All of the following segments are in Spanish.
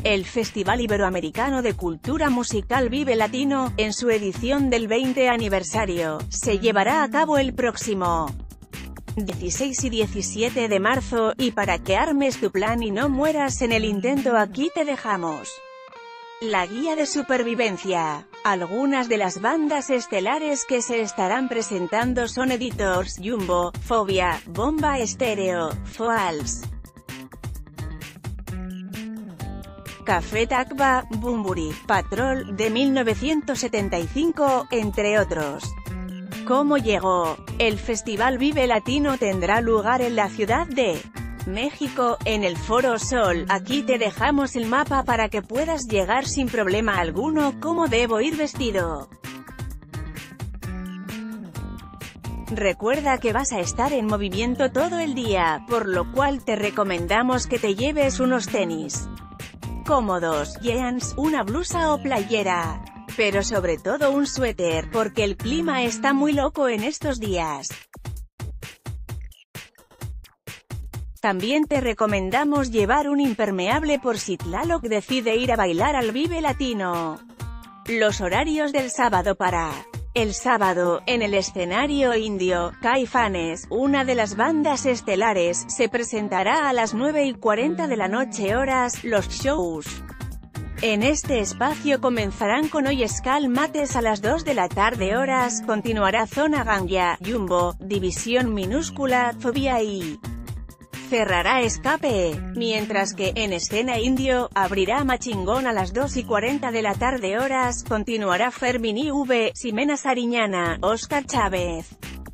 El Festival Iberoamericano de Cultura Musical Vive Latino, en su edición del 20 aniversario, se llevará a cabo el próximo 16 y 17 de marzo, y para que armes tu plan y no mueras en el intento, aquí te dejamos la guía de supervivencia. Algunas de las bandas estelares que se estarán presentando son Editors, Jumbo, Fobia, Bomba Estéreo, Foals, Café Tacuba, Bunbury, Patrol, de 1975, entre otros. ¿Cómo llegó? El Festival Vive Latino tendrá lugar en la Ciudad de México, en el Foro Sol. Aquí te dejamos el mapa para que puedas llegar sin problema alguno. ¿Cómo debo ir vestido? Recuerda que vas a estar en movimiento todo el día, por lo cual te recomendamos que te lleves unos tenis cómodos, jeans, una blusa o playera, pero sobre todo un suéter, porque el clima está muy loco en estos días. También te recomendamos llevar un impermeable por si Tlaloc decide ir a bailar al Vive Latino. Los horarios del sábado para el sábado, en el escenario indio, Caifanes, una de las bandas estelares, se presentará a las 9:40 de la noche horas. Los shows en este espacio comenzarán con Hoy Escal Mates a las 2 de la tarde horas, continuará Zona Ganja, Jumbo, División Minúscula, Fobia y cerrará Escape, mientras que, en escena indio, abrirá Machingón a las 2:40 de la tarde horas, continuará Fermín IV, Ximena Sariñana, Óscar Chávez,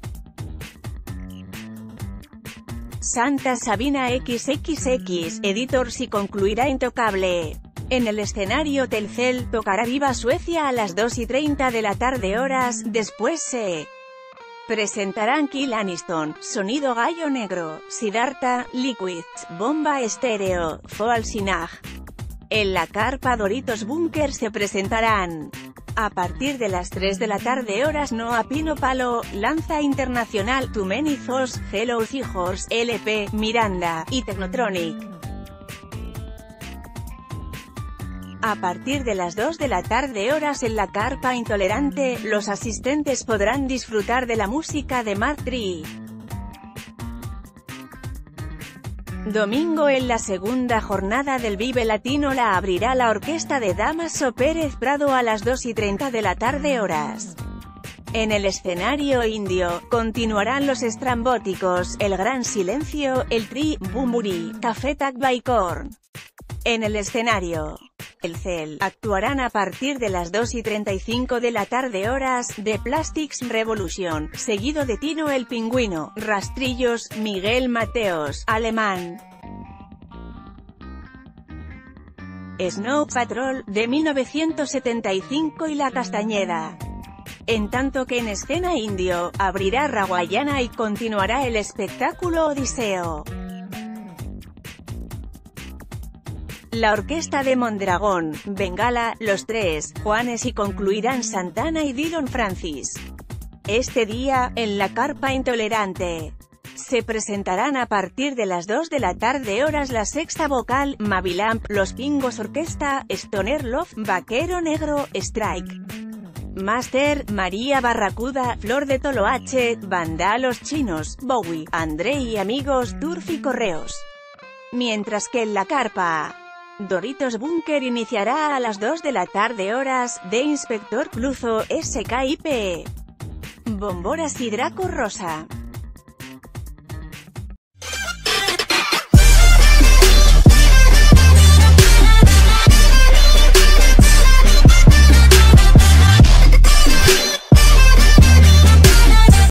Santa Sabina XXX, Editors y concluirá Intocable. En el escenario Telcel, tocará Viva Suecia a las 2:30 de la tarde horas, después se presentarán Kill Aniston, Sonido Gallo Negro, Siddhartha, Liquids, Bomba Estéreo, Foalsinag. En la carpa Doritos Bunker se presentarán, a partir de las 3 de la tarde horas, Noa Pino Palo, Lanza Internacional, Too Many Thoughts, Hello Seahorse, LP, Miranda, y Technotronic. A partir de las 2 de la tarde horas en la carpa Intolerante, los asistentes podrán disfrutar de la música de Mark Tree. Domingo, en la segunda jornada del Vive Latino, la abrirá la orquesta de Damaso Pérez Prado a las 2:30 de la tarde horas. En el escenario indio, continuarán Los Estrambóticos, El Gran Silencio, El Tri, Bunbury, Café Tacuba y Korn. En el escenario Telcel, actuarán a partir de las 2:35 de la tarde horas, The Plastics Revolution, seguido de Tino el Pingüino, Rastrillos, Miguel Mateos, Alemán, Snow Patrol, de 1975 y La Castañeda. En tanto que en escena indio, abrirá Raguayana y continuará el espectáculo Odiseo. La orquesta de Mondragón, Bengala, Los Tres, Juanes y concluirán Santana y Dillon Francis. Este día, en la carpa Intolerante, se presentarán a partir de las 2 de la tarde horas La Sexta Vocal, Mavilamp, Los Pingos Orquesta, Stoner Love, Vaquero Negro, Strike Master, María Barracuda, Flor de Toloache, Banda Los Chinos, Bowie, André y Amigos, Turf y Correos. Mientras que en la carpa Doritos Bunker iniciará a las 2 de la tarde horas, de Inspector Cluzo, SKIP, Bomboras y Draco Rosa.